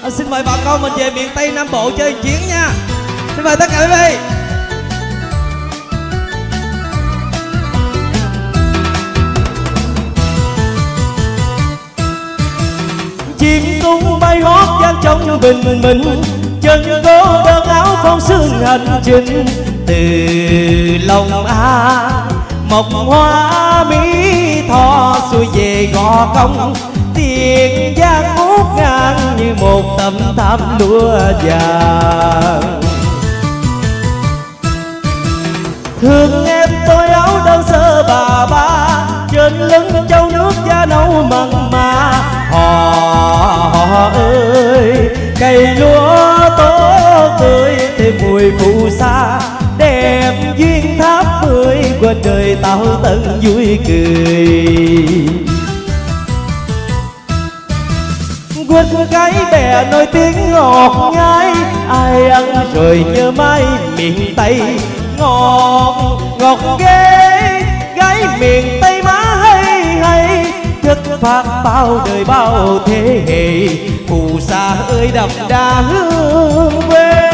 Xin mời bà con mình về miền Tây Nam Bộ chơi chuyến nha. Xin mời tất cả quý vị. Chim tung bay hót vang trong bình minh, chân cô đơn áo phong sương hành trình. Từ lòng A mộc hoa mỹ tho xuôi về Gò Công, tiền giang ngút ngang như một tấm thảm lụa vàng. Thương em tôi áo đơn sơ bà ba, trên lưng châu nước da nâu mặn mà. Hò ơi cây lúa tốt tươi thêm mùi phù sa, đẹp duyên tháp mười quên đời tao tận vui cười. Quên cái bè nổi tiếng ngọt ngái, ai ăn rồi nhớ mãi miền Tây. Ngọt ngọt ghê gái miền Tây má hay hay, chất phát bao đời bao thế hệ. Phù sa ơi đậm đà hương quê,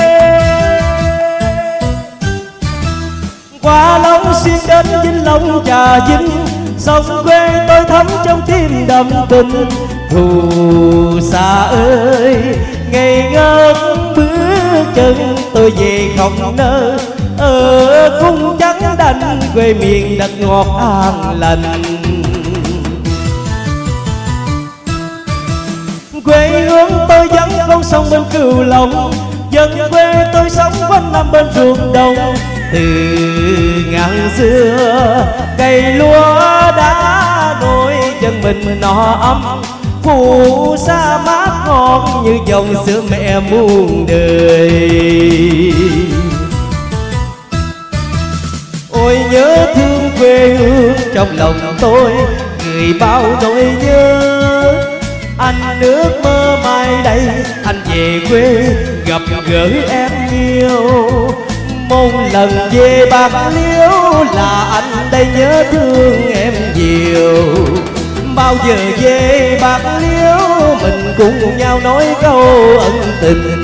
qua Long Xuyên đến Vĩnh Long Trà Vinh, sông quê tôi thấm trong tim đậm tình. Phù sa ơi ngày ngất bước chân tôi về không nỡ, ở cung trắng đành quê miền đất ngọt an lành. Quê hương tôi vắng con sông bên Cửu Long, dân quê tôi sống quanh năm bên ruộng đồng. Từ ngàn xưa cây lúa đã nổi chân mình nó ấm, phù sa mát ngon như dòng sữa mẹ muôn đời. Ôi nhớ thương quê hương trong lòng tôi, người bao nỗi nhớ. Anh ước mơ mai đây anh về quê gặp gỡ em yêu. Một lần về Bạc Liêu là anh đây nhớ thương em nhiều. Bao giờ về Bạc Liêu mình cùng nhau nói câu ân tình.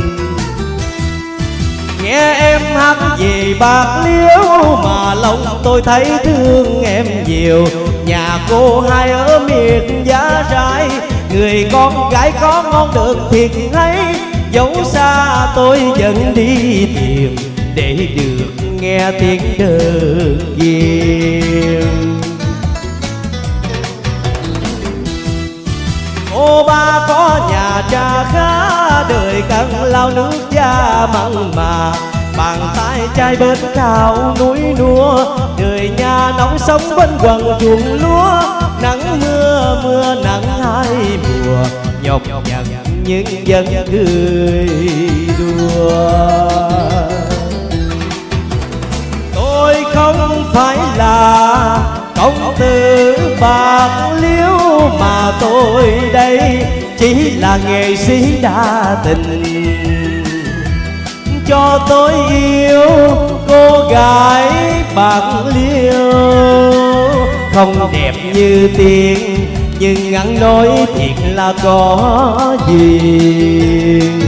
Nghe em hát về Bạc Liêu mà lòng tôi thấy thương em nhiều. Nhà cô hai ở miền Giá Rai, người con gái có ngon được thiệt hay. Dẫu xa tôi vẫn đi tìm để được nghe tiếng đơn ghiền. Cô ba có nhà trà khá, đời cần lao nước da mặn mà. Bàn tay trai bên cao núi núa, đời nhà nóng sống bên quần ruộng lúa. Nắng mưa mưa nắng hai mùa, nhọc nhằn những dân cười đùa. Tôi không phải là công tử Bạc Liêu, mà tôi đây chỉ là nghệ sĩ đa tình. Cho tôi yêu cô gái Bạc Liêu, không đẹp như tiền nhưng ăn nói thiệt là có duyên.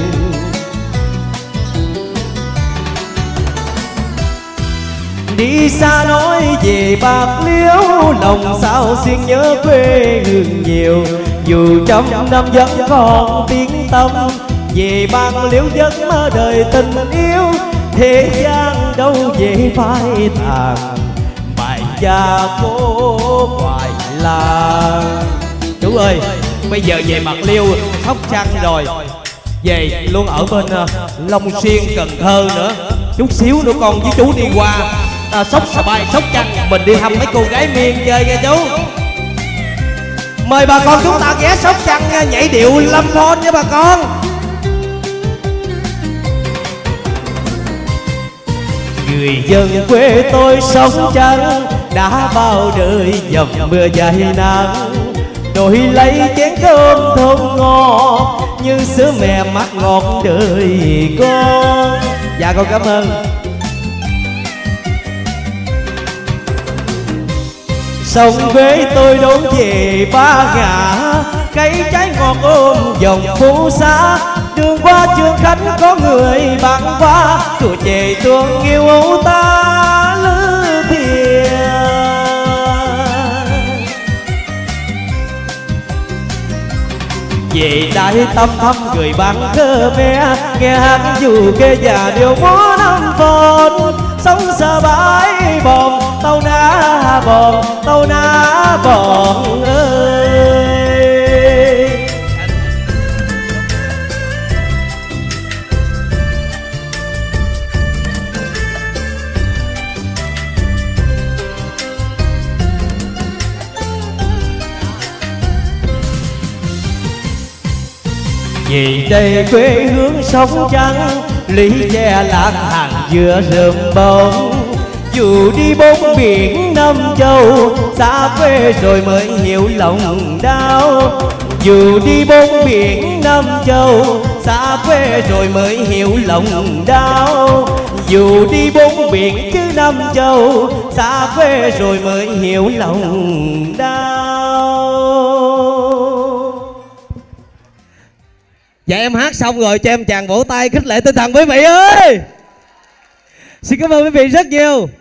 Đi xa nói về Bạc Liêu, lòng sao xuyên nhớ quê hương nhiều. Dù trong năm vẫn còn tiếng tâm, về Bạc Liêu giấc mơ đời tình yêu. Thế gian đâu dễ phai tàn, bài cha cô hoài làng. Chú ơi, bây giờ về Bạc Liêu, Sóc Trăng rồi, về luôn ở bên Long Xuyên, Cần Thơ nữa. Chút xíu nữa con với chú đi qua Sóc Trăng, mình đi thăm mấy cô gái miền chơi nha chú. Mời bà con chúng ta ghé Sóc Trăng nhảy điệu Lâm Phone nha bà con. Người dân quê tôi sống trắng, đã bao đời dầm mưa dày nắng. Đổi lấy chén cơm thơm ngon, như sữa mẹ mát ngọt đời con. Dạ con cảm ơn. Sông quê tôi đón về Ba Ngã, cây trái ngọt ôm dòng phố xá. Đường qua Trường Khánh có người băng qua, tuổi trẻ tuồng yêu âu ta lữ thiền. Về đại tâm thăm người bạn cơ me, nghe hát dù kê già điều múa năm phồn. Sống xa bãi bòn tàu ná bòn, tàu ná bòn ơi. Vì đây quê hương sông trắng, lý che lạc hàng giữa rơm bông. Dù đi bốn biển năm châu, xa quê rồi mới hiểu lòng đau. Dù đi bốn biển năm châu, xa quê rồi mới hiểu lòng đau. Dù đi bốn biển chứ năm châu, xa quê rồi mới hiểu lòng đau. Dạ em hát xong rồi cho em chàng vỗ tay khích lệ tinh thần quý vị ơi. Xin cảm ơn quý vị rất nhiều.